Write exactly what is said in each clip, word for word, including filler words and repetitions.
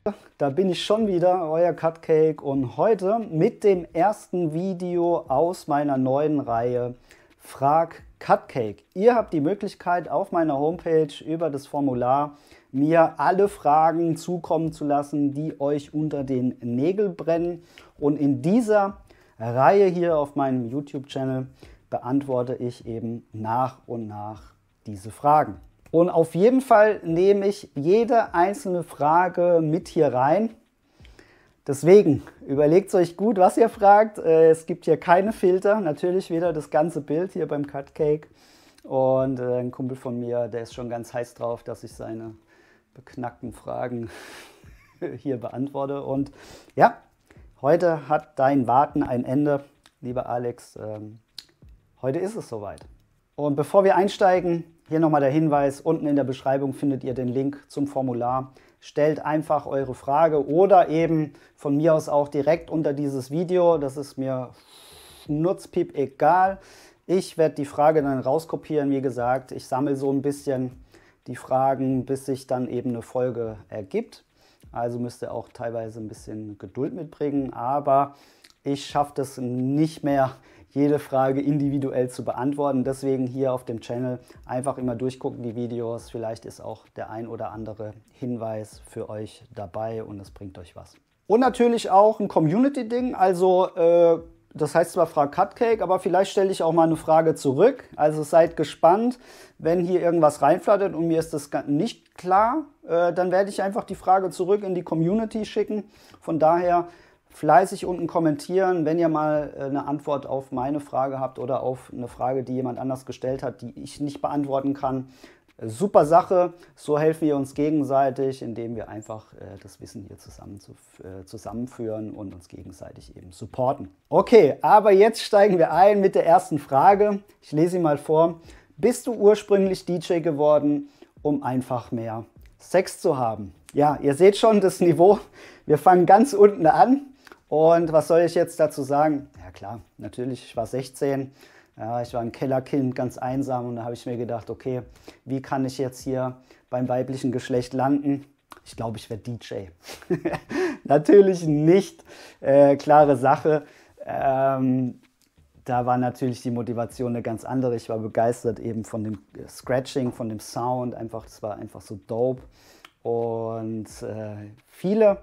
Da bin ich schon wieder, euer Cutcake, und heute mit dem ersten Video aus meiner neuen Reihe Frag Cutcake. Ihr habt die Möglichkeit, auf meiner Homepage über das Formular mir alle Fragen zukommen zu lassen, die euch unter den Nägeln brennen. Und in dieser Reihe hier auf meinem YouTube-Channel beantworte ich eben nach und nach diese Fragen. Und auf jeden Fall nehme ich jede einzelne Frage mit hier rein. Deswegen überlegt euch gut, was ihr fragt. Es gibt hier keine Filter, natürlich wieder das ganze Bild hier beim Cutcake. Und ein Kumpel von mir, der ist schon ganz heiß drauf, dass ich seine beknackten Fragen hier beantworte. Und ja, heute hat dein Warten ein Ende, lieber Alex. Heute ist es soweit. Und bevor wir einsteigen, hier nochmal der Hinweis, unten in der Beschreibung findet ihr den Link zum Formular. Stellt einfach eure Frage oder eben von mir aus auch direkt unter dieses Video. Das ist mir nutzpiep egal. Ich werde die Frage dann rauskopieren. Wie gesagt, ich sammle so ein bisschen die Fragen, bis sich dann eben eine Folge ergibt. Also müsst ihr auch teilweise ein bisschen Geduld mitbringen. Aber ich schaffe das nicht mehr, jede Frage individuell zu beantworten. Deswegen hier auf dem Channel einfach immer durchgucken die Videos. Vielleicht ist auch der ein oder andere Hinweis für euch dabei und es bringt euch was. Und natürlich auch ein Community-Ding. Also äh, das heißt zwar Frag Cutcake, aber vielleicht stelle ich auch mal eine Frage zurück. Also seid gespannt, wenn hier irgendwas reinflattert und mir ist das nicht klar, äh, dann werde ich einfach die Frage zurück in die Community schicken. Von daher fleißig unten kommentieren, wenn ihr mal eine Antwort auf meine Frage habt oder auf eine Frage, die jemand anders gestellt hat, die ich nicht beantworten kann. Super Sache, so helfen wir uns gegenseitig, indem wir einfach äh, das Wissen hier zusammen zu, äh, zusammenführen und uns gegenseitig eben supporten. Okay, aber jetzt steigen wir ein mit der ersten Frage. Ich lese sie mal vor. Bist du ursprünglich D J geworden, um einfach mehr Sex zu haben? Ja, ihr seht schon das Niveau. Wir fangen ganz unten an. Und was soll ich jetzt dazu sagen? Ja klar, natürlich, ich war sechzehn, ja, ich war ein Kellerkind, ganz einsam, und da habe ich mir gedacht, okay, wie kann ich jetzt hier beim weiblichen Geschlecht landen? Ich glaube, ich werde D J. Natürlich nicht, äh, klare Sache. Ähm, da war natürlich die Motivation eine ganz andere. Ich war begeistert eben von dem Scratching, von dem Sound, einfach, das war einfach so dope. Und äh, viele...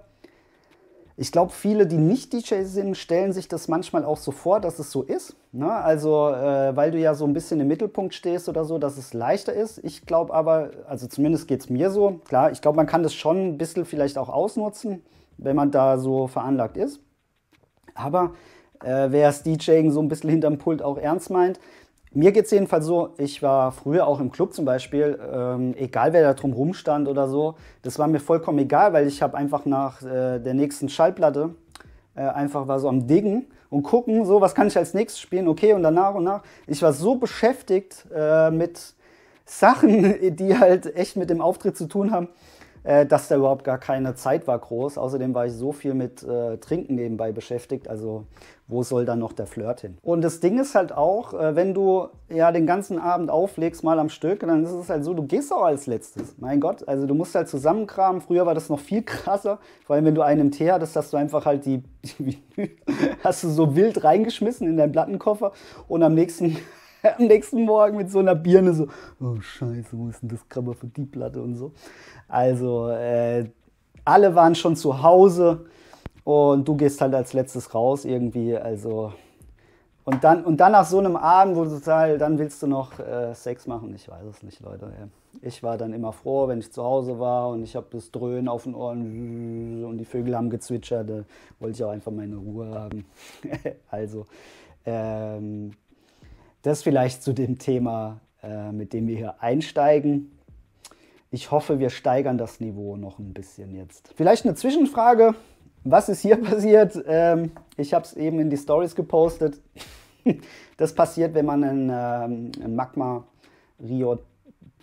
Ich glaube, viele, die nicht D J sind, stellen sich das manchmal auch so vor, dass es so ist. Ne? Also, äh, weil du ja so ein bisschen im Mittelpunkt stehst oder so, dass es leichter ist. Ich glaube aber, also zumindest geht es mir so, klar, ich glaube, man kann das schon ein bisschen vielleicht auch ausnutzen, wenn man da so veranlagt ist. Aber äh, wer das DJing so ein bisschen hinterm Pult auch ernst meint, mir geht es jedenfalls so, ich war früher auch im Club zum Beispiel, ähm, egal wer da drum rumstand oder so, das war mir vollkommen egal, weil ich habe einfach nach äh, der nächsten Schallplatte äh, einfach war so am Diggen und gucken, so was kann ich als nächstes spielen, okay, und dann nach und nach. Ich war so beschäftigt äh, mit Sachen, die halt echt mit dem Auftritt zu tun haben, äh, dass da überhaupt gar keine Zeit war groß. Außerdem war ich so viel mit äh, Trinken nebenbei beschäftigt, also wo soll dann noch der Flirt hin? Und das Ding ist halt auch, äh, wenn du ja den ganzen Abend auflegst, mal am Stück, dann ist es halt so, du gehst auch als letztes. Mein Gott, also du musst halt zusammenkramen. Früher war das noch viel krasser, vor allem wenn du einen im Tee hattest, hast du einfach halt die, hast du so wild reingeschmissen in deinen Plattenkoffer und am nächsten am nächsten Morgen mit so einer Birne so, oh Scheiße, wo ist denn das Cover für die Platte und so. Also äh, alle waren schon zu Hause und du gehst halt als letztes raus irgendwie, also und dann, und dann nach so einem Abend, wo du total, dann willst du noch äh, Sex machen, ich weiß es nicht, Leute. Ich war dann immer froh, wenn ich zu Hause war und ich habe das Dröhnen auf den Ohren und die Vögel haben gezwitschert, da wollte ich auch einfach meine Ruhe haben. Also, ähm, das vielleicht zu dem Thema, äh, mit dem wir hier einsteigen. Ich hoffe, wir steigern das Niveau noch ein bisschen jetzt. Vielleicht eine Zwischenfrage. Was ist hier passiert? Ähm, ich habe es eben in die Stories gepostet. Das passiert, wenn man einen, ähm, einen Magma Rio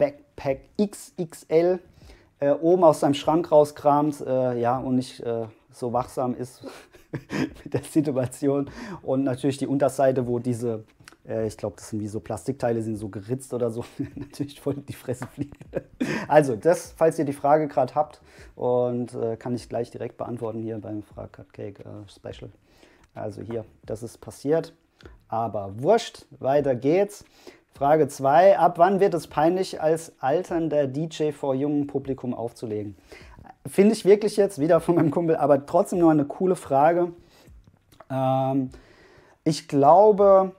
Backpack X X L äh, oben aus seinem Schrank rauskramt, äh, ja, und nicht äh, so wachsam ist mit der Situation. Und natürlich die Unterseite, wo diese, äh, ich glaube, das sind wie so Plastikteile, sind so geritzt oder so, natürlich voll in die Fresse fliegen. Also das, falls ihr die Frage gerade habt, und äh, kann ich gleich direkt beantworten hier beim Frag Cupcake äh, Special. Also hier, das ist passiert, aber wurscht, weiter geht's. Frage zwei, ab wann wird es peinlich, als alternder D J vor jungem Publikum aufzulegen? Finde ich wirklich jetzt, wieder von meinem Kumpel, aber trotzdem nur eine coole Frage. Ähm, ich glaube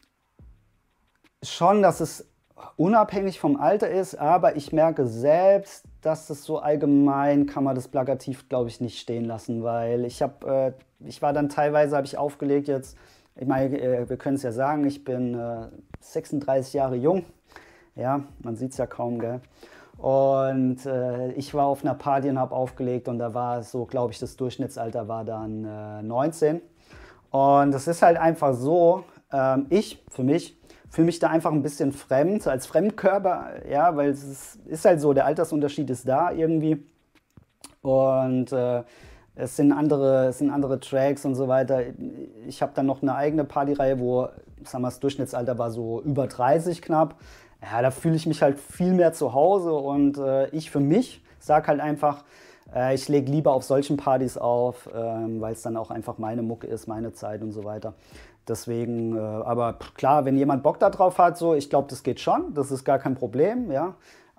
schon, dass es unabhängig vom Alter ist, aber ich merke selbst, dass es so allgemein, kann man das plakativ, glaube ich, nicht stehen lassen, weil ich habe, äh, ich war dann teilweise, habe ich aufgelegt jetzt, ich meine, äh, wir können es ja sagen, ich bin äh, sechsunddreißig Jahre jung, ja, man sieht es ja kaum, gell? Und äh, ich war auf einer Party und habe aufgelegt und da war so, glaube ich, das Durchschnittsalter war dann äh, neunzehn. Und es ist halt einfach so, ähm, ich, für mich, fühle mich da einfach ein bisschen fremd, als Fremdkörper, ja, weil es ist, ist halt so, der Altersunterschied ist da irgendwie. Und äh, es sind andere, es sind andere Tracks und so weiter. Ich habe dann noch eine eigene Partyreihe, wo, sagen wir, das Durchschnittsalter war so über dreißig knapp. Ja, da fühle ich mich halt viel mehr zu Hause und äh, ich für mich sage halt einfach, äh, ich lege lieber auf solchen Partys auf, ähm, weil es dann auch einfach meine Mucke ist, meine Zeit und so weiter. Deswegen, äh, aber klar, wenn jemand Bock darauf hat, so, ich glaube, das geht schon, das ist gar kein Problem, ja.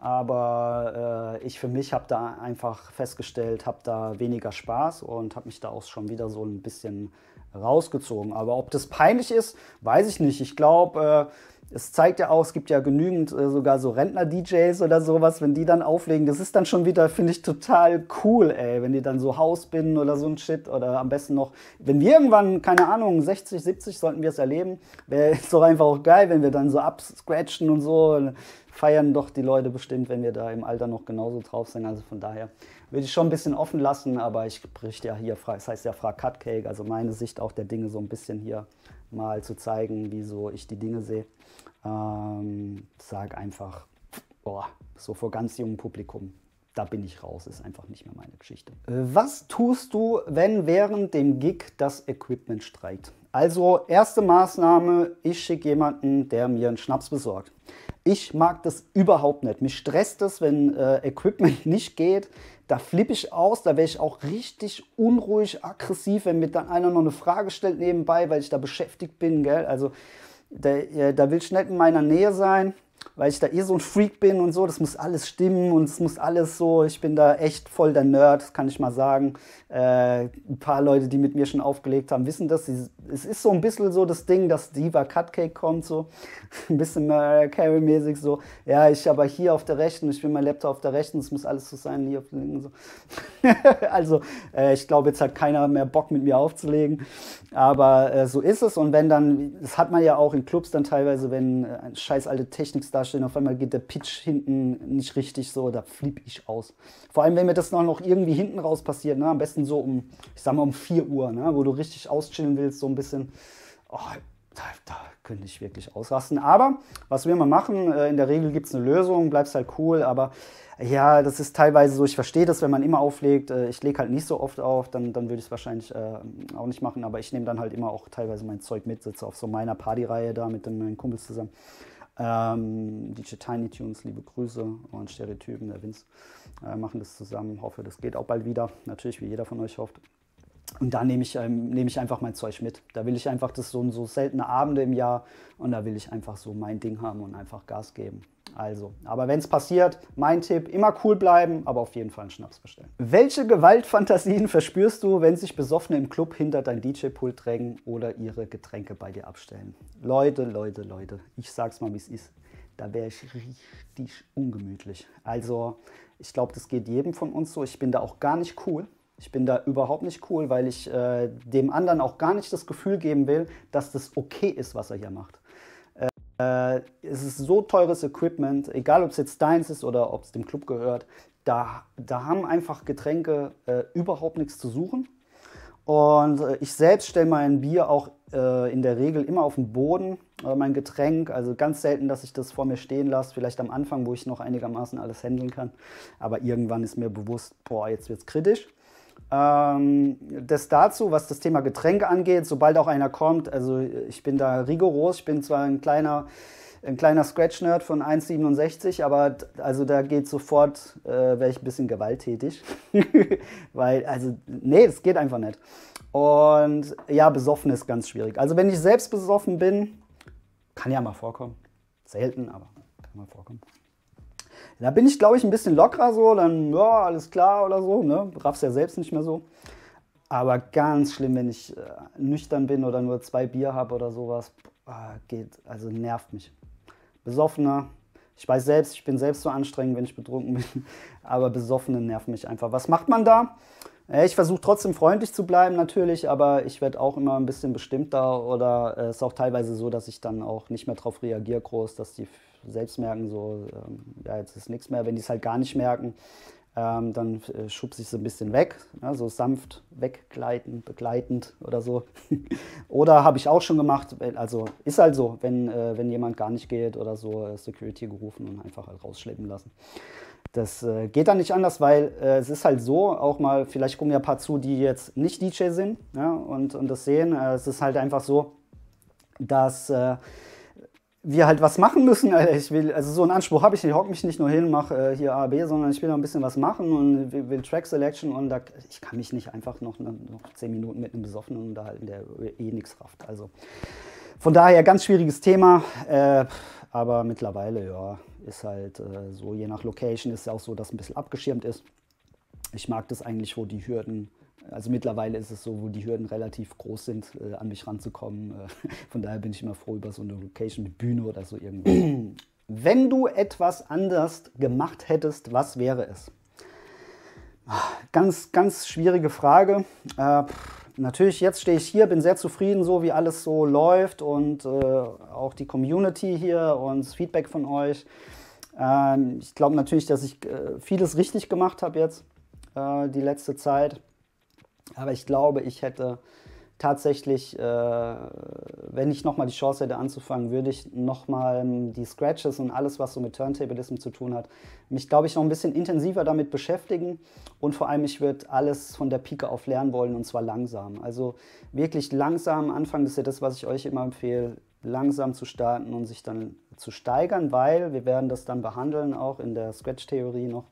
Aber äh, ich für mich habe da einfach festgestellt, habe da weniger Spaß und habe mich da auch schon wieder so ein bisschen rausgezogen. Aber ob das peinlich ist, weiß ich nicht. Ich glaube, äh, es zeigt ja auch, es gibt ja genügend äh, sogar so Rentner-D Js oder sowas, wenn die dann auflegen, das ist dann schon wieder, finde ich, total cool, ey, wenn die dann so Hausbinden oder so ein Shit oder am besten noch, wenn wir irgendwann, keine Ahnung, sechzig, siebzig sollten wir es erleben, wäre es doch einfach auch geil, wenn wir dann so abscratchen und so, feiern doch die Leute bestimmt, wenn wir da im Alter noch genauso drauf sind, also von daher würde ich schon ein bisschen offen lassen, aber ich berichte ja hier, das heißt ja Frag Cupcake, also meine Sicht auch der Dinge so ein bisschen hier mal zu zeigen, wieso ich die Dinge sehe. Ähm, sag einfach, boah, so vor ganz jungem Publikum, da bin ich raus, ist einfach nicht mehr meine Geschichte. Was tust du, wenn während dem Gig das Equipment streikt? Also erste Maßnahme, ich schicke jemanden, der mir einen Schnaps besorgt. Ich mag das überhaupt nicht. Mich stresst es, wenn äh, Equipment nicht geht. Da flippe ich aus, da wäre ich auch richtig unruhig, aggressiv, wenn mir dann einer noch eine Frage stellt nebenbei, weil ich da beschäftigt bin, gell? Also da, ja, da will ich nicht in meiner Nähe sein, weil ich da eh so ein Freak bin und so. Das muss alles stimmen und es muss alles so, ich bin da echt voll der Nerd, das kann ich mal sagen. Äh, ein paar Leute, die mit mir schon aufgelegt haben, wissen das. Es ist so ein bisschen so das Ding, dass Diva Cupcake kommt, so ein bisschen Mariah Carey-mäßig so. Ja, ich aber hier auf der rechten, ich bin mein Laptop auf der rechten, es muss alles so sein, hier auf der linken so. Also äh, ich glaube, jetzt hat keiner mehr Bock mit mir aufzulegen, aber äh, so ist es. Und wenn dann, das hat man ja auch in Clubs dann teilweise, wenn äh, scheiß alte Technik dastehen, auf einmal geht der Pitch hinten nicht richtig so, da flippe ich aus. Vor allem, wenn mir das noch, noch irgendwie hinten raus passiert, ne? Am besten so um, ich sag mal um vier Uhr, ne? Wo du richtig auschillen willst, so ein bisschen, oh, da, da könnte ich wirklich ausrasten. Aber was wir mal machen, äh, in der Regel gibt es eine Lösung, bleibst halt cool, aber ja, das ist teilweise so, ich verstehe das, wenn man immer auflegt, äh, ich lege halt nicht so oft auf, dann, dann würde ich es wahrscheinlich äh, auch nicht machen, aber ich nehme dann halt immer auch teilweise mein Zeug mit, sitze auf so meiner Partyreihe da mit den, meinen Kumpels zusammen. Ähm, D J Tiny Tunes, liebe Grüße, und Stereotypen, der Vince, äh, machen das zusammen. Hoffe, das geht auch bald wieder. Natürlich, wie jeder von euch hofft. Und da nehme ich, ähm, nehme ich einfach mein Zeug mit. Da will ich einfach, das so, so seltene Abende im Jahr, und da will ich einfach so mein Ding haben und einfach Gas geben. Also, aber wenn es passiert, mein Tipp, immer cool bleiben, aber auf jeden Fall einen Schnaps bestellen. Welche Gewaltfantasien verspürst du, wenn sich Besoffene im Club hinter dein D J-Pult drängen oder ihre Getränke bei dir abstellen? Leute, Leute, Leute, ich sag's mal, wie es ist. Da wäre ich richtig ungemütlich. Also, ich glaube, das geht jedem von uns so. Ich bin da auch gar nicht cool. Ich bin da überhaupt nicht cool, weil ich äh, dem anderen auch gar nicht das Gefühl geben will, dass das okay ist, was er hier macht. Äh, es ist so teures Equipment, egal ob es jetzt deins ist oder ob es dem Club gehört, da, da haben einfach Getränke äh, überhaupt nichts zu suchen. Und äh, ich selbst stelle mein Bier auch äh, in der Regel immer auf den Boden, äh, mein Getränk, also ganz selten, dass ich das vor mir stehen lasse, vielleicht am Anfang, wo ich noch einigermaßen alles handeln kann. Aber irgendwann ist mir bewusst, boah, jetzt wird es kritisch. Ähm, das dazu, was das Thema Getränke angeht, sobald auch einer kommt, also ich bin da rigoros, ich bin zwar ein kleiner, ein kleiner Scratch-Nerd von eins Komma siebenundsechzig, aber also da geht sofort, äh, wäre ich ein bisschen gewalttätig, weil, also, nee, das geht einfach nicht. Und ja, besoffen ist ganz schwierig. Also wenn ich selbst besoffen bin, kann ja mal vorkommen, selten, aber kann mal vorkommen. Da bin ich, glaube ich, ein bisschen lockerer so, dann, ja, alles klar oder so, ne? Raff's ja selbst nicht mehr so. Aber ganz schlimm, wenn ich äh, nüchtern bin oder nur zwei Bier habe oder sowas, ah, geht, also nervt mich. Besoffener, ich weiß selbst, ich bin selbst so anstrengend, wenn ich betrunken bin, aber Besoffene nerven mich einfach. Was macht man da? Äh, Ich versuche trotzdem freundlich zu bleiben natürlich, aber ich werde auch immer ein bisschen bestimmter oder es äh, ist auch teilweise so, dass ich dann auch nicht mehr darauf reagiere groß, dass die selbst merken, so, ähm, ja, jetzt ist nichts mehr. Wenn die es halt gar nicht merken, ähm, dann äh, schubse ich sie ein bisschen weg, ja, so sanft weggleiten, begleitend oder so. Oder habe ich auch schon gemacht, also ist halt so, wenn, äh, wenn jemand gar nicht geht oder so, äh, Security gerufen und einfach halt rausschleppen lassen. Das äh, geht dann nicht anders, weil äh, es ist halt so, auch mal, vielleicht gucken ja ein paar zu, die jetzt nicht D J sind, ja, und, und das sehen. Äh, es ist halt einfach so, dass äh, wir halt was machen müssen. Alter. Ich will, also so einen Anspruch habe ich nicht, ich hock mich nicht nur hin, mache äh, hier A, B, sondern ich will noch ein bisschen was machen und will, will Track Selection und da, ich kann mich nicht einfach noch, noch zehn Minuten mit einem Besoffenen unterhalten, der eh nichts rafft. Also von daher ganz schwieriges Thema, äh, aber mittlerweile, ja, ist halt äh, so, je nach Location ist es auch so, dass ein bisschen abgeschirmt ist. Ich mag das eigentlich, wo die Hürden, also mittlerweile ist es so, wo die Hürden relativ groß sind, äh, an mich ranzukommen. Äh, von daher bin ich immer froh über so eine Location mit Bühne oder so irgendwas. Wenn du etwas anders gemacht hättest, was wäre es? Ganz, ganz schwierige Frage. Äh, natürlich, jetzt stehe ich hier, bin sehr zufrieden, so wie alles so läuft und äh, auch die Community hier und das Feedback von euch. Ähm, ich glaube natürlich, dass ich äh, vieles richtig gemacht habe jetzt, äh, die letzte Zeit. Aber ich glaube, ich hätte tatsächlich, äh, wenn ich nochmal die Chance hätte anzufangen, würde ich nochmal die Scratches und alles, was so mit Turntablism zu tun hat, mich, glaube ich, noch ein bisschen intensiver damit beschäftigen. Und vor allem, ich würde alles von der Pike auf lernen wollen und zwar langsam. Also wirklich langsam anfangen, das ist ja das, was ich euch immer empfehle, langsam zu starten und sich dann zu steigern, weil wir werden das dann behandeln, auch in der Scratch-Theorie noch.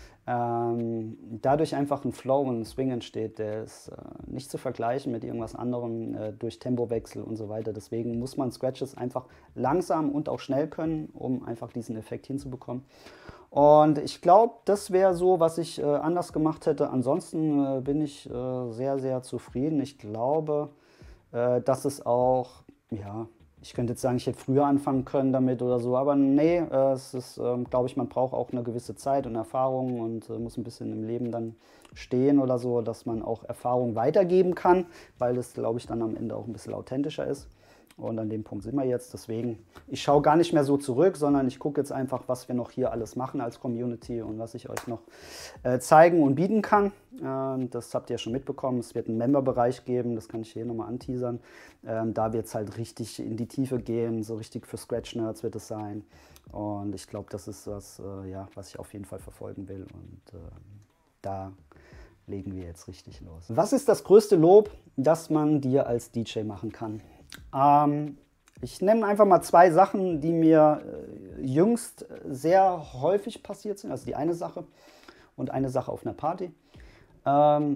Ähm, dadurch einfach ein Flow und ein Swing entsteht, der ist äh, nicht zu vergleichen mit irgendwas anderem äh, durch Tempowechsel und so weiter. Deswegen muss man Scratches einfach langsam und auch schnell können, um einfach diesen Effekt hinzubekommen. Und ich glaube, das wäre so, was ich äh, anders gemacht hätte. Ansonsten äh, bin ich äh, sehr, sehr zufrieden. Ich glaube, äh, dass es auch, ja, ich könnte jetzt sagen, ich hätte früher anfangen können damit oder so, aber nee, äh, es ist, ähm, glaube ich, man braucht auch eine gewisse Zeit und Erfahrung und äh, muss ein bisschen im Leben dann stehen oder so, dass man auch Erfahrung weitergeben kann, weil das, glaube ich, dann am Ende auch ein bisschen authentischer ist. Und an dem Punkt sind wir jetzt. Deswegen, ich schaue gar nicht mehr so zurück, sondern ich gucke jetzt einfach, was wir noch hier alles machen als Community und was ich euch noch äh, zeigen und bieten kann. Ähm, das habt ihr ja schon mitbekommen. Es wird einen Member-Bereich geben, das kann ich hier nochmal anteasern. Ähm, da wird es halt richtig in die Tiefe gehen, so richtig für Scratch-Nerds wird es sein. Und ich glaube, das ist was, äh, ja, was ich auf jeden Fall verfolgen will. Und äh, da legen wir jetzt richtig los. Was ist das größte Lob, das man dir als D J machen kann? Ähm, ich nenne einfach mal zwei Sachen, die mir äh, jüngst sehr häufig passiert sind. Also die eine Sache und eine Sache auf einer Party. Ähm,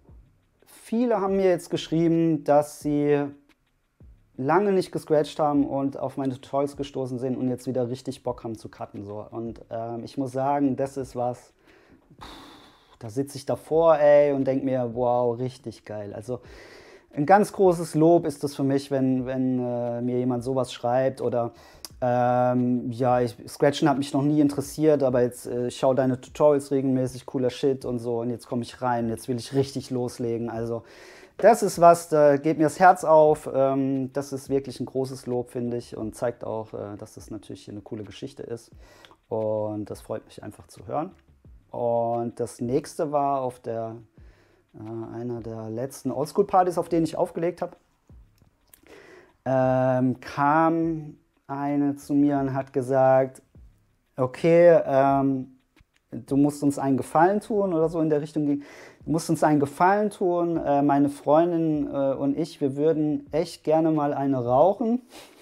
viele haben mir jetzt geschrieben, dass sie lange nicht gescratcht haben und auf meine Tutorials gestoßen sind und jetzt wieder richtig Bock haben zu cutten. So. Und ähm, ich muss sagen, das ist was, pff, da sitze ich davor, ey, und denke mir, wow, richtig geil. Also ein ganz großes Lob ist es für mich, wenn, wenn äh, mir jemand sowas schreibt oder ähm, ja, ich, Scratchen hat mich noch nie interessiert, aber jetzt äh, ich schaue deine Tutorials regelmäßig, cooler Shit und so und jetzt komme ich rein, jetzt will ich richtig loslegen. Also das ist was, da geht mir das Herz auf, ähm, das ist wirklich ein großes Lob, finde ich, und zeigt auch, äh, dass das natürlich eine coole Geschichte ist und das freut mich einfach zu hören. Und das nächste war auf der Äh, einer der letzten Oldschool-Partys, auf denen ich aufgelegt habe, ähm, kam eine zu mir und hat gesagt, okay, ähm, du musst uns einen Gefallen tun oder so in der Richtung. du musst uns einen Gefallen tun. Äh, meine Freundin äh, und ich, wir würden echt gerne mal eine rauchen.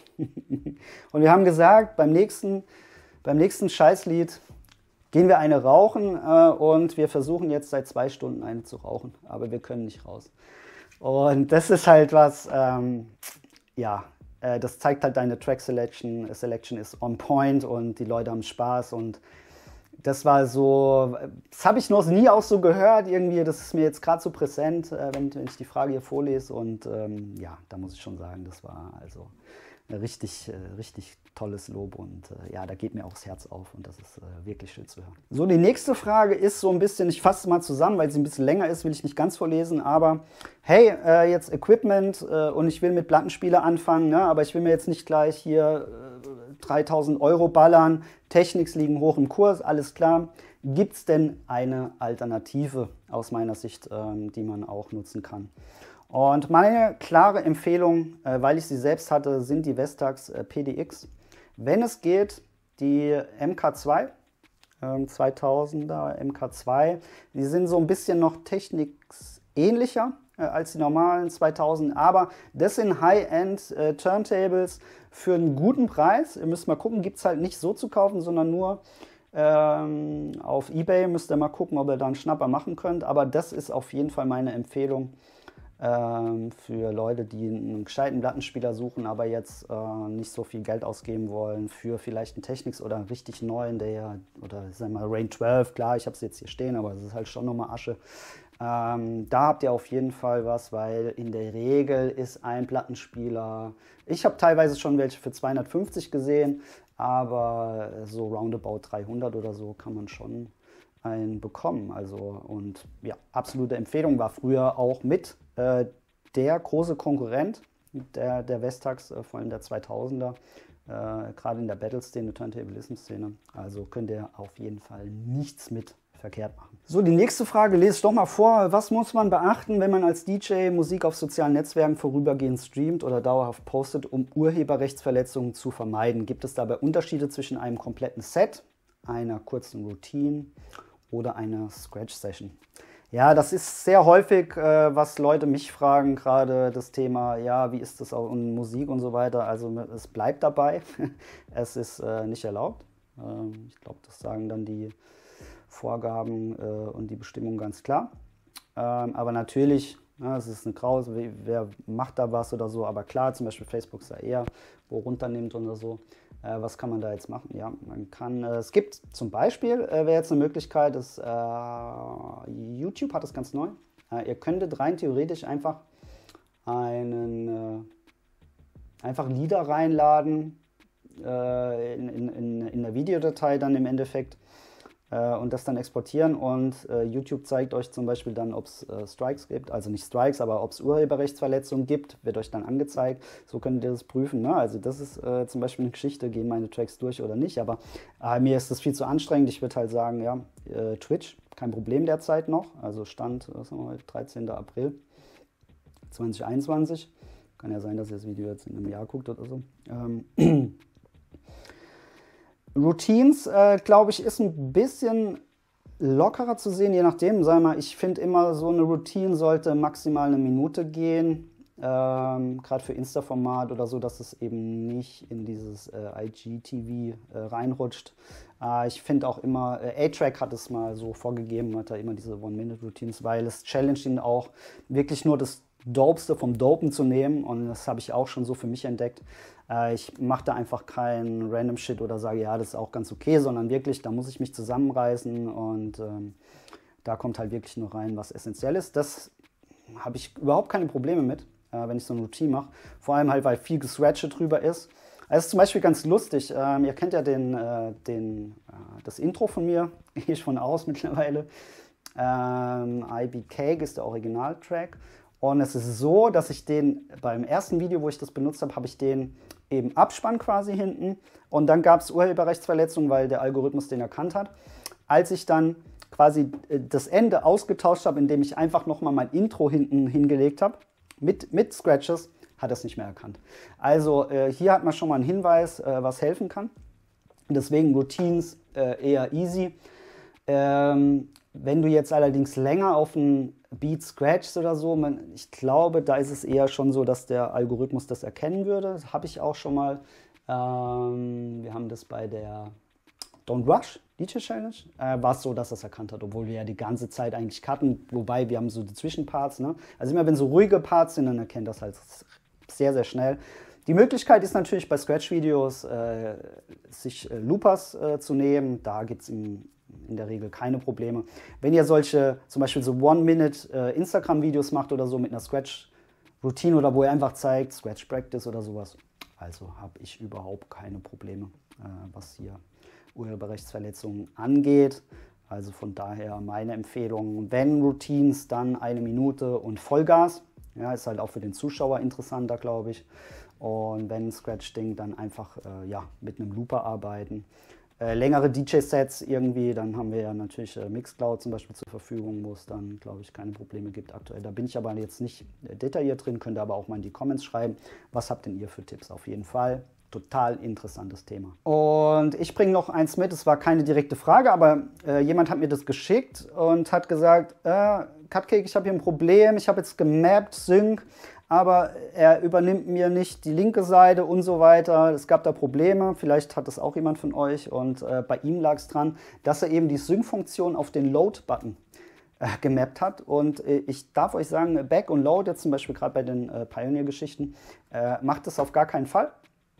Und wir haben gesagt, beim nächsten, beim nächsten Scheißlied gehen wir eine rauchen äh, und wir versuchen jetzt seit zwei Stunden eine zu rauchen, aber wir können nicht raus. Und das ist halt was, ähm, ja, äh, das zeigt halt deine Track Selection, Selection ist on point und die Leute haben Spaß und das war so, das habe ich noch nie auch so gehört irgendwie, das ist mir jetzt gerade so präsent, äh, wenn, wenn ich die Frage hier vorlese und ähm, ja, da muss ich schon sagen, das war also richtig, äh, richtig tolles Lob und äh, ja, da geht mir auch das Herz auf und das ist äh, wirklich schön zu hören. So, die nächste Frage ist so ein bisschen, ich fasse es mal zusammen, weil sie ein bisschen länger ist, will ich nicht ganz vorlesen, aber hey, äh, jetzt Equipment äh, und ich will mit Plattenspieler anfangen, ne, aber ich will mir jetzt nicht gleich hier äh, dreitausend Euro ballern, Technics liegen hoch im Kurs, alles klar. Gibt es denn eine Alternative aus meiner Sicht, ähm, die man auch nutzen kann? Und meine klare Empfehlung, äh, weil ich sie selbst hatte, sind die Vestax äh, P D X. Wenn es geht, die M K zwei, äh, zweitausender M K zwei, die sind so ein bisschen noch techniksähnlicher äh, als die normalen zweitausend, aber das sind High-End äh, Turntables für einen guten Preis. Ihr müsst mal gucken, gibt es halt nicht so zu kaufen, sondern nur ähm, auf eBay. Müsst ihr mal gucken, ob ihr da einen Schnapper machen könnt, aber das ist auf jeden Fall meine Empfehlung für Leute, die einen gescheiten Plattenspieler suchen, aber jetzt äh, nicht so viel Geld ausgeben wollen für vielleicht einen Technics oder einen richtig neuen, der ja, oder sagen wir mal Rain zwölf, klar, ich habe es jetzt hier stehen, aber es ist halt schon nochmal Asche. Ähm, da habt ihr auf jeden Fall was, weil in der Regel ist ein Plattenspieler, ich habe teilweise schon welche für zweihundertfünfzig gesehen, aber so roundabout dreihundert oder so kann man schon einen bekommen. Also, und ja, absolute Empfehlung, war früher auch mit äh, der große Konkurrent der, der Vestax, äh, vor allem der zweitausender, äh, gerade in der Battle-Szene, Turntablism-Szene. Also könnt ihr auf jeden Fall nichts mit verkehrt machen. So, die nächste Frage lese ich doch mal vor. Was muss man beachten, wenn man als D J Musik auf sozialen Netzwerken vorübergehend streamt oder dauerhaft postet, um Urheberrechtsverletzungen zu vermeiden? Gibt es dabei Unterschiede zwischen einem kompletten Set, einer kurzen Routine oder einer Scratch-Session? Ja, das ist sehr häufig, äh, was Leute mich fragen, gerade das Thema, ja, wie ist das auch in Musik und so weiter. Also es bleibt dabei, es ist äh, nicht erlaubt. Ähm, ich glaube, das sagen dann die Vorgaben äh, und die Bestimmungen ganz klar. Ähm, aber natürlich, ja, es ist eine Krause, wer macht da was oder so, aber klar, zum Beispiel Facebook ist da eher, wo runternimmt oder so. Äh, was kann man da jetzt machen? Ja, man kann, äh, es gibt zum Beispiel, äh, wäre jetzt eine Möglichkeit, ist, äh, YouTube hat das ganz neu. Äh, ihr könntet rein theoretisch einfach einen, äh, einfach Lieder reinladen äh, in, in, in der Videodatei dann im Endeffekt äh, und das dann exportieren und äh, YouTube zeigt euch zum Beispiel dann, ob es äh, Strikes gibt, also nicht Strikes, aber ob es Urheberrechtsverletzungen gibt, wird euch dann angezeigt. So könnt ihr das prüfen. Ne? Also das ist äh, zum Beispiel eine Geschichte, gehen meine Tracks durch oder nicht, aber äh, mir ist das viel zu anstrengend. Ich würde halt sagen, ja, äh, Twitch, kein Problem derzeit noch, also Stand, was haben wir heute, dreizehnter April zweitausendeinundzwanzig. Kann ja sein, dass ihr das Video jetzt in einem Jahr guckt oder so. Ähm, Routines, äh, glaube ich, ist ein bisschen lockerer zu sehen, je nachdem. Sag mal, ich finde immer, so eine Routine sollte maximal eine Minute gehen. Ähm, gerade für Insta-Format oder so, dass es eben nicht in dieses äh, I G T V äh, reinrutscht. Äh, ich finde auch immer, äh, A-Track hat es mal so vorgegeben, hat da immer diese One-Minute-Routines, weil es challenge ihn auch, wirklich nur das Dopeste vom Dopen zu nehmen und das habe ich auch schon so für mich entdeckt. Äh, ich mache da einfach keinen random Shit oder sage, ja, das ist auch ganz okay, sondern wirklich, da muss ich mich zusammenreißen und ähm, da kommt halt wirklich nur rein, was essentiell ist. Das habe ich überhaupt keine Probleme mit, äh, wenn ich so eine Routine mache. Vor allem halt, weil viel Gesratche drüber ist. Es ist zum Beispiel ganz lustig, ähm, ihr kennt ja den, äh, den, äh, das Intro von mir, gehe ich von aus mittlerweile. Ähm, I Be Cake ist der Originaltrack. Und es ist so, dass ich den beim ersten Video, wo ich das benutzt habe, habe ich den eben Abspann quasi hinten. Und dann gab es Urheberrechtsverletzungen, weil der Algorithmus den erkannt hat. Als ich dann quasi das Ende ausgetauscht habe, indem ich einfach nochmal mein Intro hinten hingelegt habe, mit, mit Scratches, hat er es nicht mehr erkannt. Also äh, hier hat man schon mal einen Hinweis, äh, was helfen kann. Deswegen Routines äh, eher easy. Ähm, Wenn du jetzt allerdings länger auf ein Beat scratchst oder so, man, ich glaube, da ist es eher schon so, dass der Algorithmus das erkennen würde. Das habe ich auch schon mal. Ähm, wir haben das bei der Don't Rush D J Challenge. Äh, war es so, dass das erkannt hat, obwohl wir ja die ganze Zeit eigentlich cutten. Wobei wir haben so die Zwischenparts. Ne? Also immer wenn so ruhige Parts sind, dann erkennt das halt sehr, sehr schnell. Die Möglichkeit ist natürlich bei Scratch-Videos, äh, sich äh, Loopers äh, zu nehmen. Da gibt es in, in der Regel keine Probleme. Wenn ihr solche, zum Beispiel so One-Minute äh, Instagram-Videos macht oder so mit einer Scratch-Routine oder wo ihr einfach zeigt, Scratch-Practice oder sowas, also habe ich überhaupt keine Probleme, äh, was hier Urheberrechtsverletzungen angeht. Also von daher meine Empfehlung, wenn Routines, dann eine Minute und Vollgas. Ja, ist halt auch für den Zuschauer interessanter, glaube ich. Und wenn ein Scratch-Ding, dann einfach äh, ja, mit einem Looper arbeiten. Äh, längere D J-Sets irgendwie, dann haben wir ja natürlich äh, Mixcloud zum Beispiel zur Verfügung, wo es dann, glaube ich, keine Probleme gibt aktuell. Da bin ich aber jetzt nicht äh, detailliert drin, könnt ihr aber auch mal in die Comments schreiben. Was habt denn ihr für Tipps? Auf jeden Fall total interessantes Thema. Und ich bringe noch eins mit, es war keine direkte Frage, aber äh, jemand hat mir das geschickt und hat gesagt, äh, Cutcake, ich habe hier ein Problem, ich habe jetzt gemappt, Sync, aber er übernimmt mir nicht die linke Seite und so weiter. Es gab da Probleme, vielleicht hat das auch jemand von euch und äh, bei ihm lag es dran, dass er eben die Sync-Funktion auf den Load-Button äh, gemappt hat. Und äh, ich darf euch sagen, Back und Load, jetzt zum Beispiel gerade bei den äh, Pioneer-Geschichten, äh, macht das auf gar keinen Fall.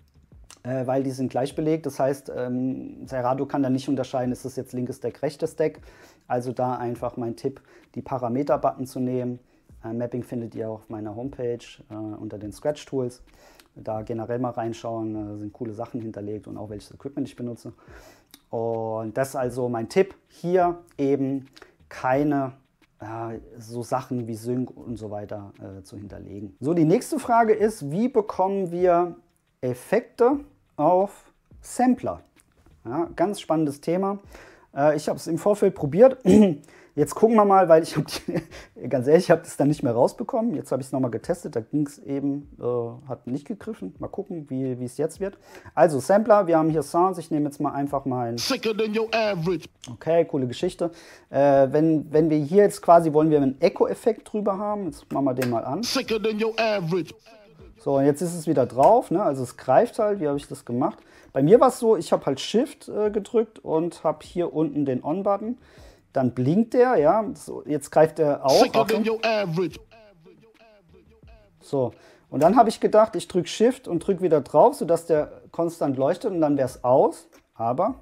Äh, weil die sind gleich belegt. Das heißt, ähm, Serato kann da nicht unterscheiden, ist das jetzt linkes Deck, rechtes Deck. Also da einfach mein Tipp, die Parameter-Button zu nehmen. Äh, Mapping findet ihr auf meiner Homepage äh, unter den Scratch-Tools. Da generell mal reinschauen, äh, sind coole Sachen hinterlegt und auch welches Equipment ich benutze. Und das ist also mein Tipp, hier eben keine äh, so Sachen wie Sync und so weiter äh, zu hinterlegen. So, die nächste Frage ist, wie bekommen wir Effekte auf Sampler? Ja, ganz spannendes Thema. Äh, ich habe es im Vorfeld probiert. Jetzt gucken wir mal, weil ich habe, ganz ehrlich, ich habe das dann nicht mehr rausbekommen. Jetzt habe ich es nochmal getestet, da ging es eben, äh, hat nicht gegriffen. Mal gucken, wie wie es jetzt wird. Also Sampler, wir haben hier Sounds. Ich nehme jetzt mal einfach meinen. Sicker than your average. Okay, coole Geschichte. Äh, wenn, wenn wir hier jetzt quasi, wollen wir einen Echo-Effekt drüber haben. Jetzt machen wir den mal an. Sicker than your average. So, und jetzt ist es wieder drauf, ne? Also es greift halt, wie habe ich das gemacht? Bei mir war es so, ich habe halt Shift äh, gedrückt und habe hier unten den On-Button. Dann blinkt der, ja. So, jetzt greift er auch. So, und dann habe ich gedacht, ich drücke Shift und drücke wieder drauf, sodass der konstant leuchtet und dann wäre es aus. Aber.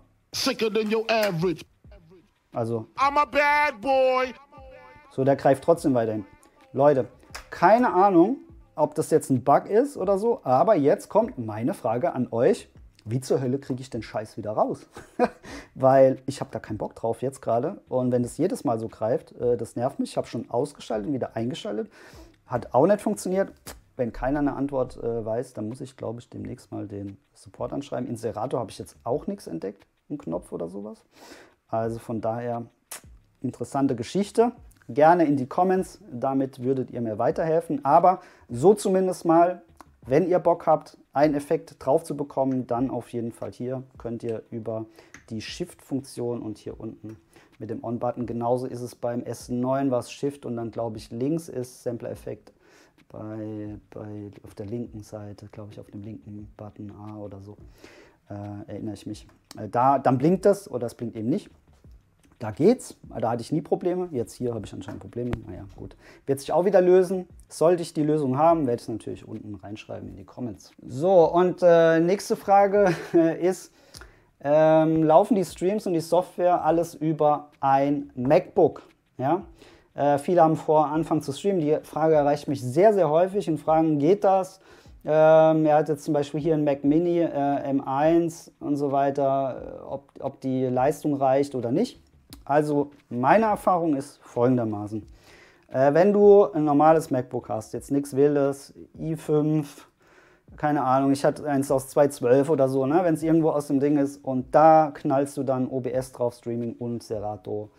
Also. I'm a bad boy. So, der greift trotzdem weiterhin. Leute, keine Ahnung, ob das jetzt ein Bug ist oder so, aber jetzt kommt meine Frage an euch. Wie zur Hölle kriege ich den Scheiß wieder raus? Weil ich habe da keinen Bock drauf jetzt gerade. Und wenn das jedes Mal so greift, äh, das nervt mich. Ich habe schon ausgeschaltet und wieder eingeschaltet. Hat auch nicht funktioniert. Wenn keiner eine Antwort äh, weiß, dann muss ich, glaube ich, demnächst mal den Support anschreiben. In Serato habe ich jetzt auch nichts entdeckt, einen Knopf oder sowas. Also von daher interessante Geschichte. Gerne in die Comments, damit würdet ihr mir weiterhelfen. Aber so zumindest mal, wenn ihr Bock habt, einen Effekt drauf zu bekommen, dann auf jeden Fall hier könnt ihr über die Shift-Funktion und hier unten mit dem On-Button. Genauso ist es beim S neun, was Shift und dann glaube ich links ist Sampler-Effekt bei, bei, auf der linken Seite, glaube ich auf dem linken Button A oder so, äh, erinnere ich mich. Äh, da, dann blinkt das oder es blinkt eben nicht. Da geht's, da hatte ich nie Probleme. Jetzt hier habe ich anscheinend Probleme. Naja, gut. Wird sich auch wieder lösen. Sollte ich die Lösung haben, werde ich es natürlich unten reinschreiben in die Comments. So, und äh, nächste Frage ist, ähm, laufen die Streams und die Software alles über ein MacBook? Ja? Äh, viele haben vor, anfangen zu streamen. Die Frage erreicht mich sehr, sehr häufig und fragen, geht das? Ähm, er hat jetzt zum Beispiel hier einen Mac Mini, äh, M eins und so weiter, ob, ob die Leistung reicht oder nicht. Also meine Erfahrung ist folgendermaßen. Äh, wenn du ein normales MacBook hast, jetzt nichts Wildes, i fünf, keine Ahnung, ich hatte eins aus zwei Punkt zwölf oder so, ne, wenn es irgendwo aus dem Ding ist und da knallst du dann O B S drauf, Streaming und Serato.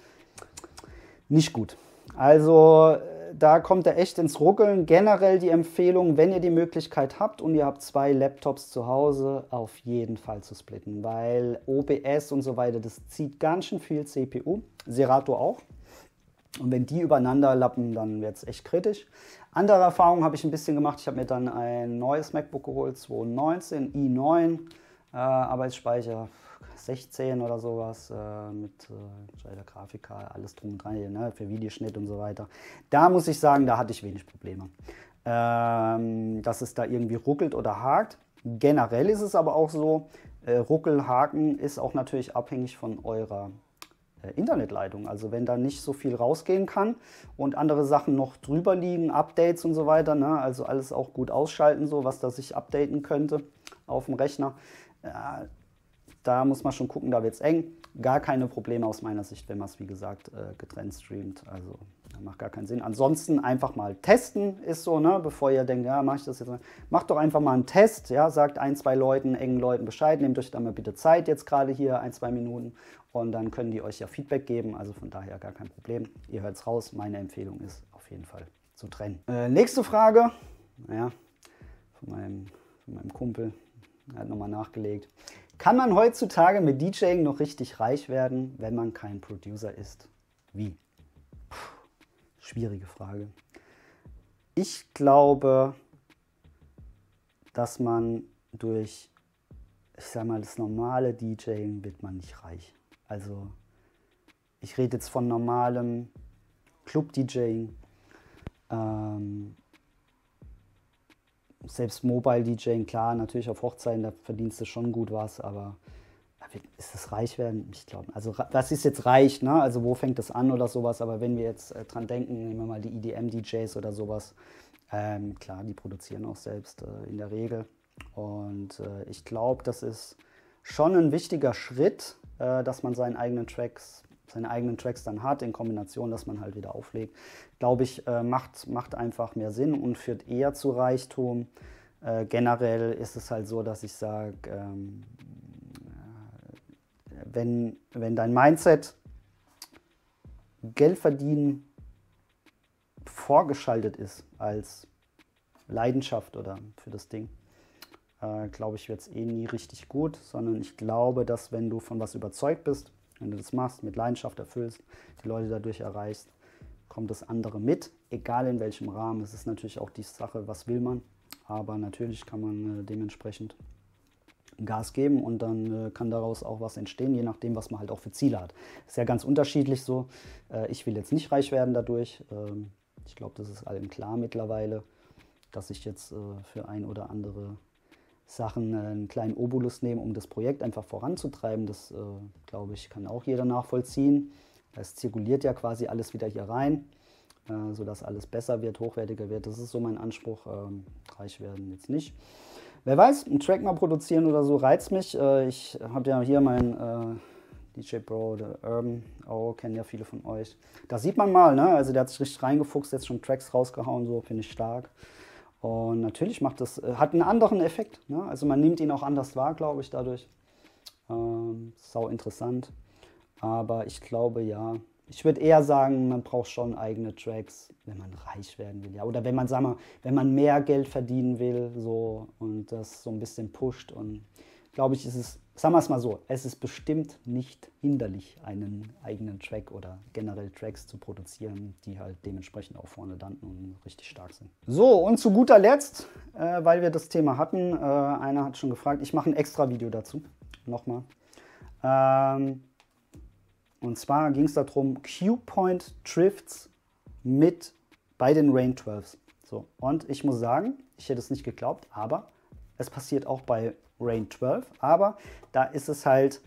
Nicht gut. Also da kommt er echt ins Ruckeln. Generell die Empfehlung, wenn ihr die Möglichkeit habt und ihr habt zwei Laptops zu Hause, auf jeden Fall zu splitten, weil O B S und so weiter, das zieht ganz schön viel C P U, Serato auch. Und wenn die übereinander lappen, dann wird es echt kritisch. Andere Erfahrungen habe ich ein bisschen gemacht. Ich habe mir dann ein neues MacBook geholt, zwanzig neunzehn, i neun, äh, Arbeitsspeicher sechzehn oder sowas, äh, mit äh, der Grafikkarte, alles drum und dran, ne, für Videoschnitt und so weiter. Da muss ich sagen, da hatte ich wenig Probleme. Ähm, dass es da irgendwie ruckelt oder hakt. Generell ist es aber auch so, äh, Ruckel, Haken ist auch natürlich abhängig von eurer äh, Internetleitung. Also wenn da nicht so viel rausgehen kann und andere Sachen noch drüber liegen, Updates und so weiter, ne, also alles auch gut ausschalten, so was da sich updaten könnte auf dem Rechner. Äh, Da muss man schon gucken, da wird es eng. Gar keine Probleme aus meiner Sicht, wenn man es wie gesagt äh, getrennt streamt. Also macht gar keinen Sinn. Ansonsten einfach mal testen ist so, ne? Bevor ihr denkt, ja, mache ich das jetzt mal. Macht doch einfach mal einen Test, ja, sagt ein, zwei Leuten, engen Leuten Bescheid, nehmt euch da mal bitte Zeit jetzt gerade hier, ein, zwei Minuten und dann können die euch ja Feedback geben. Also von daher gar kein Problem. Ihr hört es raus. Meine Empfehlung ist auf jeden Fall zu trennen. Äh, nächste Frage, ja, von meinem, von meinem Kumpel, er hat nochmal nachgelegt. Kann man heutzutage mit DJing noch richtig reich werden, wenn man kein Producer ist? Wie? Puh, schwierige Frage. Ich glaube, dass man durch, ich sag mal, das normale DJing wird man nicht reich. Also ich rede jetzt von normalem Club-DJing, ähm, selbst Mobile-DJing, klar, natürlich auf Hochzeiten, da verdienst du schon gut was, aber ist das reich werden? Ich glaube, also was ist jetzt reich, ne? Also wo fängt das an oder sowas, aber wenn wir jetzt äh, dran denken, nehmen wir mal die E D M-D Js oder sowas, ähm, klar, die produzieren auch selbst äh, in der Regel und äh, ich glaube, das ist schon ein wichtiger Schritt, äh, dass man seinen eigenen Tracks seine eigenen Tracks dann hat, in Kombination, dass man halt wieder auflegt, glaube ich, äh, macht, macht einfach mehr Sinn und führt eher zu Reichtum. Äh, generell ist es halt so, dass ich sage, ähm, wenn, wenn dein Mindset Geld verdienen vorgeschaltet ist als Leidenschaft oder für das Ding, äh, glaube ich, wird es eh nie richtig gut, sondern ich glaube, dass wenn du von was überzeugt bist, wenn du das machst, mit Leidenschaft erfüllst, die Leute dadurch erreichst, kommt das andere mit, egal in welchem Rahmen. Es ist natürlich auch die Sache, was will man, aber natürlich kann man äh, dementsprechend Gas geben und dann äh, kann daraus auch was entstehen, je nachdem, was man halt auch für Ziele hat. Ist ja ganz unterschiedlich so. Äh, ich will jetzt nicht reich werden dadurch. Ähm, ich glaube, das ist allen klar mittlerweile, dass ich jetzt äh, für ein oder andere Sachen äh, einen kleinen Obolus nehmen, um das Projekt einfach voranzutreiben. Das, äh, glaube ich, kann auch jeder nachvollziehen. Es zirkuliert ja quasi alles wieder hier rein, äh, sodass alles besser wird, hochwertiger wird. Das ist so mein Anspruch. Ähm, reich werden jetzt nicht. Wer weiß, einen Track mal produzieren oder so reizt mich. Äh, ich habe ja hier mein äh, D J Bro, der Urban, oh, kennen ja viele von euch. Da sieht man mal, ne? Also der hat sich richtig reingefuchst, jetzt schon Tracks rausgehauen, so finde ich stark. Und natürlich macht das, hat einen anderen Effekt. Ne? Also man nimmt ihn auch anders wahr, glaube ich, dadurch. Ähm, sau interessant. Aber ich glaube, ja, ich würde eher sagen, man braucht schon eigene Tracks, wenn man reich werden will. Ja? Oder wenn man, sagen wir, wenn man mehr Geld verdienen will so, und das so ein bisschen pusht. Und glaube ich, ist es, sagen wir es mal so, es ist bestimmt nicht hinderlich, einen eigenen Track oder generell Tracks zu produzieren, die halt dementsprechend auch vorne landen und richtig stark sind. So, und zu guter Letzt, äh, weil wir das Thema hatten, äh, einer hat schon gefragt, ich mache ein extra Video dazu, nochmal. Ähm, und zwar ging es darum, Q-Point Drifts mit bei den Rain zwölf. So, und ich muss sagen, ich hätte es nicht geglaubt, aber es passiert auch bei Rain zwölf, aber da ist es halt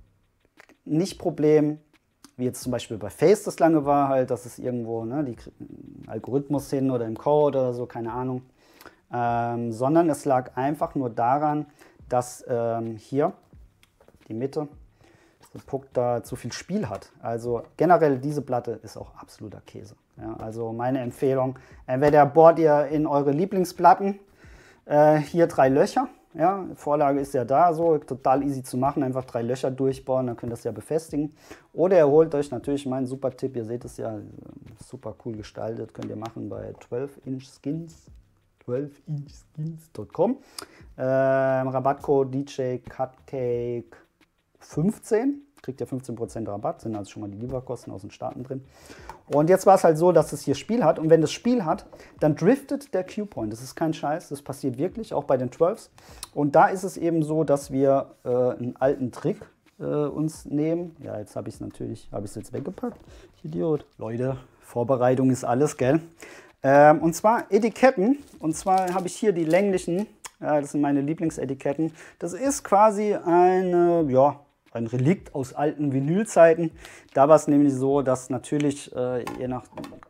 nicht Problem, wie jetzt zum Beispiel bei Face das lange war, halt, dass es irgendwo, ne, die Algorithmus hin oder im Code oder so, keine Ahnung, ähm, sondern es lag einfach nur daran, dass ähm, hier die Mitte, der Puck da zu viel Spiel hat. Also generell diese Platte ist auch absoluter Käse. Ja, also meine Empfehlung, entweder bohrt ihr in eure Lieblingsplatten, äh, hier drei Löcher. Ja, Vorlage ist ja da, so total easy zu machen, einfach drei Löcher durchbohren, dann könnt ihr das ja befestigen. Oder ihr holt euch natürlich meinen super Tipp, ihr seht es ja, super cool gestaltet, könnt ihr machen bei zwölf Inch Skins, zwölf Inch Skins Punkt com. Ähm, Rabattcode D J Cutcake fünfzehn, Kriegt ihr fünfzehn Prozent Rabatt, sind also schon mal die Lieferkosten aus den Staaten drin. Und jetzt war es halt so, dass es hier Spiel hat. Und wenn das Spiel hat, dann driftet der Q-Point. Das ist kein Scheiß, das passiert wirklich, auch bei den zwölfs. Und da ist es eben so, dass wir äh, einen alten Trick äh, uns nehmen. Ja, jetzt habe ich es natürlich, habe ich es jetzt weggepackt. Idiot. Leute, Vorbereitung ist alles, gell? Ähm, und zwar Etiketten. Und zwar habe ich hier die länglichen. Ja, das sind meine Lieblingsetiketten. Das ist quasi eine, ja, ein Relikt aus alten Vinylzeiten. Da war es nämlich so, dass natürlich, äh, je nach,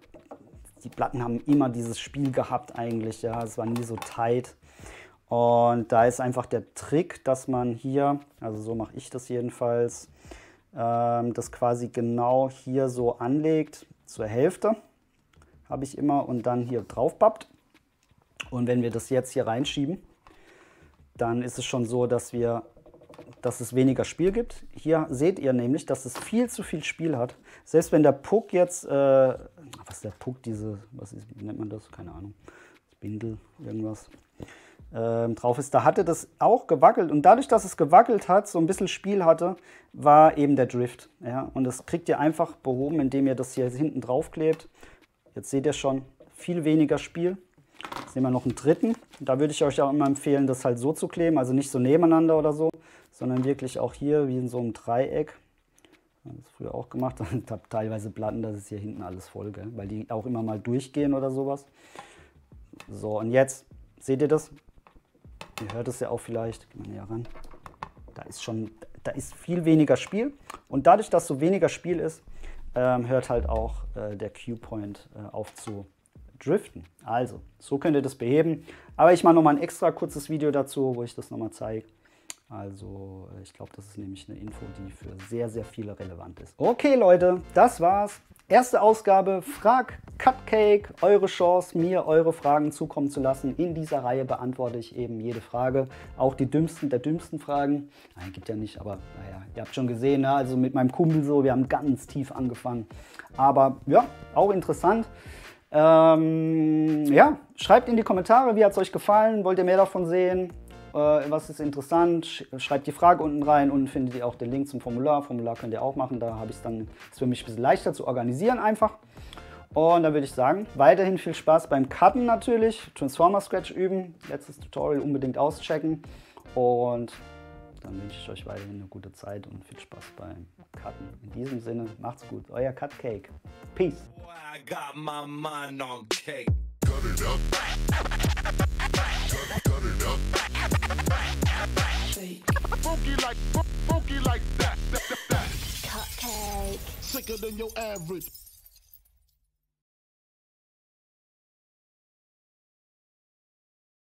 die Platten haben immer dieses Spiel gehabt eigentlich, ja, es war nie so tight. Und da ist einfach der Trick, dass man hier, also so mache ich das jedenfalls, ähm, das quasi genau hier so anlegt, zur Hälfte habe ich immer und dann hier drauf pappt. Und wenn wir das jetzt hier reinschieben, dann ist es schon so, dass wir dass es weniger Spiel gibt. Hier seht ihr nämlich, dass es viel zu viel Spiel hat. Selbst wenn der Puck jetzt, äh, was ist der Puck, diese, was ist, wie nennt man das? Keine Ahnung, Spindel, irgendwas, äh, drauf ist, da hatte das auch gewackelt. Und dadurch, dass es gewackelt hat, so ein bisschen Spiel hatte, war eben der Drift. Ja? Und das kriegt ihr einfach behoben, indem ihr das hier hinten drauf klebt. Jetzt seht ihr schon, viel weniger Spiel. Jetzt nehmen wir noch einen dritten. Da würde ich euch auch immer empfehlen, das halt so zu kleben, also nicht so nebeneinander oder so, sondern wirklich auch hier wie in so einem Dreieck. Ich habe das früher auch gemacht. Ich habe teilweise Platten, das ist hier hinten alles voll, gell? Weil die auch immer mal durchgehen oder sowas. So, und jetzt seht ihr das? Ihr hört es ja auch vielleicht. Gehen wir näher ran. Da ist schon, da ist viel weniger Spiel. Und dadurch, dass so weniger Spiel ist, ähm, hört halt auch äh, der Q-Point äh, auf zu driften. Also, so könnt ihr das beheben. Aber ich mache nochmal ein extra kurzes Video dazu, wo ich das nochmal zeige. Also, ich glaube, das ist nämlich eine Info, die für sehr, sehr viele relevant ist. Okay, Leute, das war's. Erste Ausgabe, Frag Cupcake. Eure Chance, mir eure Fragen zukommen zu lassen. In dieser Reihe beantworte ich eben jede Frage. Auch die dümmsten der dümmsten Fragen. Nein, gibt ja nicht, aber naja, ihr habt schon gesehen, ne? Also mit meinem Kumpel so, wir haben ganz tief angefangen. Aber ja, auch interessant. Ähm, ja, schreibt in die Kommentare, wie hat es euch gefallen? Wollt ihr mehr davon sehen? Äh, was ist interessant? Schreibt die Frage unten rein. Unten findet ihr auch den Link zum Formular. Formular könnt ihr auch machen. Da habe ich es dann, ist für mich ein bisschen leichter zu organisieren einfach. Und dann würde ich sagen, weiterhin viel Spaß beim Cutten natürlich. Transformer Scratch üben. Letztes Tutorial unbedingt auschecken. Und dann wünsche ich euch weiterhin eine gute Zeit und viel Spaß beim Cutten. In diesem Sinne, macht's gut. Euer Cupcake. Peace. I got my mind on cake. Cut it up. Cut, cut it up. Funky like, funky like that. that, that, that. Cupcake. Sicker than your average.